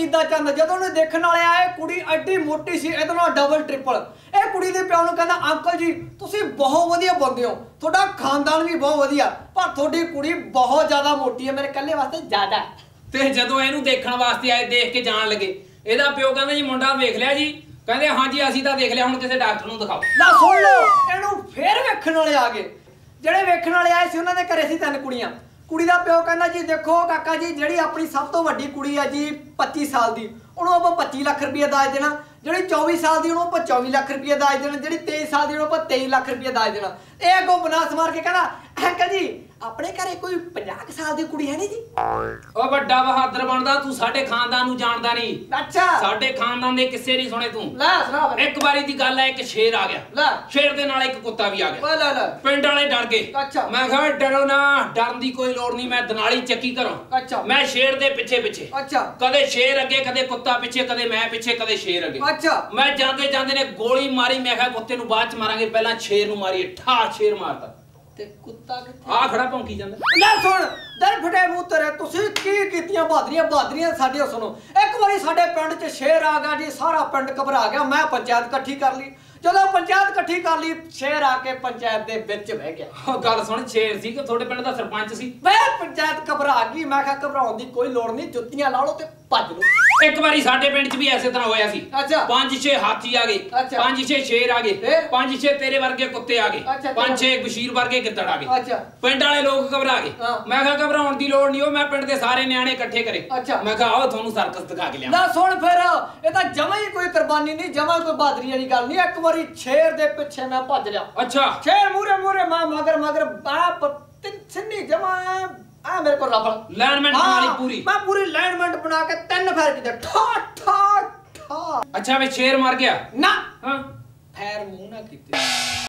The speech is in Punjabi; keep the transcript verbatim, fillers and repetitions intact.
ईद दा चंद जदों ने देखण वाले आए कुड़ी एडी मोटी सी इहदे नाल डबल ट्रिपल ਇਹ ਕੁੜੀ ਦੇ ਪਿਓ ਨੂੰ ਕਹਿੰਦਾ ਅੰਕਲ ਜੀ ਤੁਸੀਂ ਬਹੁਤ ਵਧੀਆ ਬੰਦੇ ਹੋ ਤੁਹਾਡਾ ਖਾਨਦਾਨ ਵੀ ਬਹੁਤ ਵਧੀਆ ਪਰ ਤੁਹਾਡੀ ਕੁੜੀ ਬਹੁਤ ਜ਼ਿਆਦਾ ਮੋਟੀ ਹੈ ਮੇਰੇ ਇਕੱਲੇ ਵਾਸਤੇ ਜ਼ਿਆਦਾ ਤੇ ਜਦੋਂ ਇਹਨੂੰ ਦੇਖਣ ਵਾਸਤੇ ਆਏ ਦੇਖ ਕੇ ਜਾਣ ਲੱਗੇ ਇਹਦਾ ਪਿਓ ਕਹਿੰਦਾ ਜੀ ਮੁੰਡਾ ਵੇਖ ਲਿਆ ਜੀ ਕਹਿੰਦੇ ਹਾਂਜੀ ਅਸੀਂ ਤਾਂ ਦੇਖ ਲਿਆ ਹੁਣ ਕਿਸੇ ਡਾਕਟਰ ਨੂੰ ਦਿਖਾਓ ਲੈ ਸੁਣ ਲਓ ਇਹਨੂੰ ਫੇਰ ਵੇਖਣ ਵਾਲੇ ਆ ਗਏ ਜਿਹੜੇ ਵੇਖਣ ਵਾਲੇ ਆਏ ਸੀ ਉਹਨਾਂ ਦੇ ਘਰੇ ਸੀ ਤਿੰਨ ਕੁੜੀਆਂ ਕੁੜੀ ਦਾ ਪਿਓ ਕਹਿੰਦਾ ਜੀ ਦੇਖੋ ਕਾਕਾ ਜੀ ਜਿਹੜੀ ਆਪਣੀ ਸਭ ਤੋਂ ਵੱਡੀ ਕੁੜੀ ਆ ਜੀ ਪੱਚੀ ਸਾਲ ਦੀ ਉਹਨੂੰ ਆਪਾਂ ਪੱਚੀ ਲੱਖ ਰੁਪਏ ਦਾਜ ਦੇਣਾ ਜਿਹੜੀ ਚੌਵੀ ਸਾਲ ਦੀ ਉਹਨੂੰ ਆਪਾਂ ਚੌਵੀ ਲੱਖ ਰੁਪਏ ਦਾਜ ਦੇਣਾ ਜਿਹੜੀ ਤੇਈ ਸਾਲ ਦੀ ਉਹਨੂੰ ਆਪਾਂ ਤੇਈ ਲੱਖ ਰੁਪਏ ਦਾਜ ਦੇਣਾ ਇਹ ਅੱਗੋਂ ਬਨਾਸ ਮਾਰ ਕੇ ਕਹਿੰਦਾ ਅੰਕਲ ਜੀ ਆਪਣੇ ਘਰੇ ਕੋਈ ਪੰਜਾਹ ਸਾਲ ਦੀ ਕੁੜੀ ਹੈ ਨਹੀਂ ਜੀ ਉਹ ਵੱਡਾ ਬਹਾਦਰ ਬਣਦਾ ਤੂੰ ਸਾਡੇ ਖਾਨਦਾਨ ਨੂੰ ਜਾਣਦਾ ਨਹੀਂ ਅੱਛਾ ਸਾਡੇ ਖਾਨਦਾਨ ਦੇ ਕਿੱਸੇ ਨਹੀਂ ਸੁਣੇ ਤੂੰ ਲੈ ਸੁਣਾ ਇੱਕ ਵਾਰੀ ਦੀ ਗੱਲ ਹੈ ਇੱਕ ਸ਼ੇਰ ਆ ਗਿਆ ਲੈ ਸ਼ੇਰ ਦੇ ਨਾਲ ਇੱਕ ਕੁੱਤਾ ਵੀ ਆ ਗਿਆ ਲੈ ਲੈ ਪਿੰਡ ਵਾਲੇ ਡਰ ਗਏ ਅੱਛਾ ਮੈਂ ਕਿਹਾ ਡਰੋ ਨਾ ਡਰਨ ਦੀ ਕੋਈ ਲੋੜ ਨਹੀਂ ਮੈਂ ਦਨਾਲੀ ਚੱਕੀ ਕਰਾਂ ਅੱਛਾ ਮੈਂ ਸ਼ੇਰ ਦੇ ਪਿੱਛੇ ਪਿੱਛੇ ਅੱਛਾ ਕਦੇ ਸ਼ੇਰ ਅੱਗੇ ਕਦੇ ਕੁੱਤਾ ਪਿੱਛੇ ਕਦੇ ਮੈਂ ਪਿੱਛੇ ਕਦੇ ਸ਼ੇਰ ਅੱਗੇ ਅੱਛਾ ਮੈਂ ਜਾਂਦੇ ਜਾਂਦੇ ਨੇ ਗੋਲੀ ਮਾਰੀ ਮੈਂ ਕਿਹਾ ਕੁੱਤੇ ਨੂੰ ਬਾਅਦ ਚ ਮਾਰਾਂਗੇ ਪਹਿਲਾਂ ਸ਼ੇਰ ਨੂੰ ਮਾਰੀਏ ਠਾ ਸ਼ੇਰ ਮਾਰਤਾ ਤੇ ਕੁੱਤਾ ਕਿੱਥੇ ਆ ਖੜਾ ਭੌਂਕੀ ਜਾਂਦਾ ਲੈ ਸੁਣ ਦਰ ਫਟੇ ਮੂੰਹ ਤੇਰੇ ਤੁਸੀਂ ਕੀ ਕੀਤੀਆਂ ਬਹਾਦਰੀਆਂ ਬਹਾਦਰੀਆਂ ਸਾਡੀਆਂ ਸੁਣੋ ਇੱਕ ਵਾਰੀ ਸਾਡੇ ਪਿੰਡ 'ਚ ਸ਼ੇਰ ਆ ਗਿਆ ਜੀ ਸਾਰਾ ਪਿੰਡ ਘਬਰਾ ਗਿਆ ਮੈਂ ਪੰਚਾਇਤ ਇਕੱਠੀ ਕਰ ਲਈ ਜਦੋਂ ਪੰਚਾਇਤ ਇਕੱਠੀ ਕਰ ਲਈ ਸ਼ੇਰ ਆ ਕੇ ਪੰਚਾਇਤ ਦੇ ਵਿੱਚ ਬਹਿ ਗਿਆ ਉਹ ਗੱਲ ਸੁਣ ਸ਼ੇਰ ਸੀ ਕਿ ਤੁਹਾਡੇ ਪਿੰਡ ਦਾ ਸਰਪੰਚ ਸੀ ਮੈਂ ਪੰਚਾਇਤ ਘਬਰਾ ਗਈ ਮੈਂ ਕਿਹਾ ਘਬਰਾਉਣ ਦੀ ਕੋਈ ਲੋੜ ਨਹੀਂ ਜੁੱਤੀਆਂ ਲਾ ਲਓ ਤੇ ਭੱਜ ਲਓ ਇੱਕ ਵਾਰੀ ਸਾਡੇ ਪਿੰਡ 'ਚ ਵੀ ਐਸੇ ਤਰ੍ਹਾਂ ਹੋਇਆ ਸੀ ਅੱਛਾ ਪੰਜ ਛੇ ਹਾਥੀ ਆ ਗਏ ਪੰਜ ਛੇ ਸ਼ੇਰ ਆ ਗਏ ਪੰਜ ਛੇ ਤੇਰੇ ਵਰਗੇ ਕੁੱਤੇ ਆ ਗਏ ਪੰਜ ਛੇ ਬਸ਼ੀਰ ਵਰਗੇ ਗਿੱਦੜ ਆ ਗਏ ਅੱਛਾ ਪਿੰਡ ਵਾਲੇ ਲੋਕ ਘਬਰਾ ਗਏ ਮੈਂ ਕਿਹਾ ਘਬਰਾਉਣ ਦੀ ਲੋੜ ਨਹੀਂ ਉਹ ਮੈਂ ਪਿੰਡ ਦੇ ਸਾਰੇ ਨਿਆਣੇ ਇਕੱਠੇ ਕਰੇ ਮੈਂ ਕਿਹਾ ਆਓ ਤੁਹਾਨੂੰ ਸਰਕਸ ਦਿਖਾ ਕੇ ਲਿਆਵਾਂ ਨਾ ਸੁਣ ਫਿਰ ਇਹ ਤਾਂ ਜਮਾਂ ਹੀ ਕੋਈ ਕੁਰਬਾਨੀ ਨਹੀਂ ਜਮਾਂ ਕੋਈ ਬਹਾਦਰੀ ਵਾਲੀ ਗੱਲ ਨਹੀਂ ਇੱਕ ਵਾਰੀ ਸ਼ੇਰ ਦੇ ਪਿੱਛੇ ਮੈਂ ਭੱਜ ਲਿਆ ਅੱਛਾ ਸ਼ੇਰ ਮੂਰੇ ਮੂਰੇ ਮੈਂ ਮਗਰ ਮਗਰ ਆ ਸਿੰਨੀ ਜਮਾਂ ਆ ਮੇਰੇ ਕੋਲ ਰਫਲ ਲਾਈਨਮੈਂਟ ਬਣਾ ਲਈ ਪੂਰੀ ਮੈਂ ਪੂਰੀ ਲਾਈਨਮੈਂਟ ਬਣਾ ਕੇ ਤਿੰਨ ਫੈਰ ਕੀਤੇ ਠਾ ਠਾ ਠਾ ਅੱਛਾ ਵੇ ਸ਼ੇਰ ਮਰ ਗਿਆ ਨਾ ਹਾਂ ਫੈਰ ਮੂੰਹ ਨਾ ਕੀਤੇ